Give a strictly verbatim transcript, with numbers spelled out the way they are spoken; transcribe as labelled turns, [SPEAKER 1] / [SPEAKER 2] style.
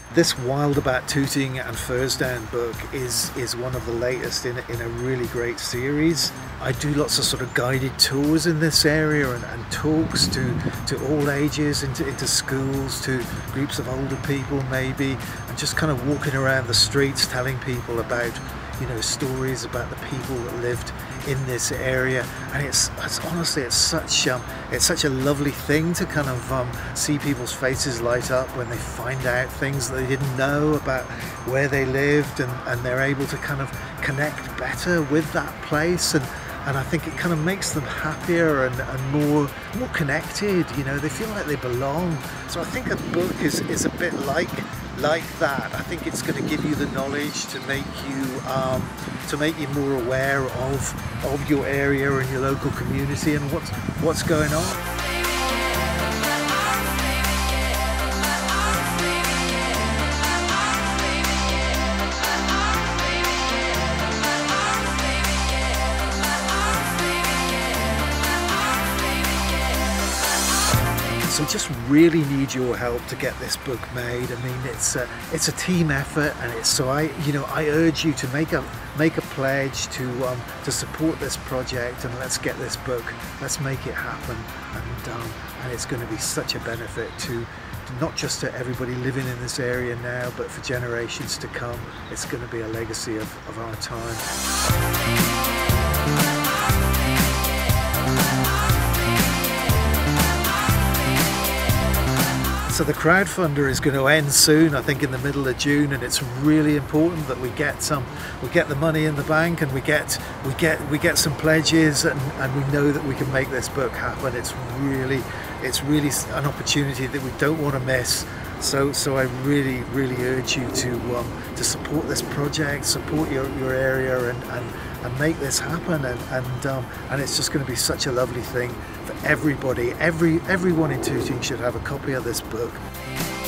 [SPEAKER 1] This Wild About Tooting and Furzedown book is is one of the latest in, in a really great series. I do lots of sort of guided tours in this area and, and talks to, to all ages, into, into schools, to groups of older people maybe, and just kind of walking around the streets telling people about, you know, stories about the people that lived in this area. And it's, it's honestly it's such um, it's such a lovely thing to kind of um, see people's faces light up when they find out things that they didn't know about where they lived, and, and they're able to kind of connect better with that place. And and I think it kind of makes them happier and, and more more connected. You know, they feel like they belong. So I think a book is, is a bit like like that. I think it's going to give you the knowledge to make you um, to make you more aware of of your area and your local community and what's what's going on. So just really need your help to get this book made. I mean, it's a, it's a team effort, and it's so I you know I urge you to make a make a pledge to um, to support this project, and let's get this book, let's make it happen. And um, and it's going to be such a benefit to, to not just to everybody living in this area now, but for generations to come. It's going to be a legacy of, of our time. So the crowdfunder is going to end soon, I think in the middle of June, and it's really important that we get some, we get the money in the bank, and we get we get we get some pledges, and, and we know that we can make this book happen. It's really it's really an opportunity that we don't want to miss. So so I really really urge you to um, to support this project, support your, your area, and, and and make this happen. And and um, and it's just going to be such a lovely thing for everybody. Every everyone in Tooting should have a copy of this book.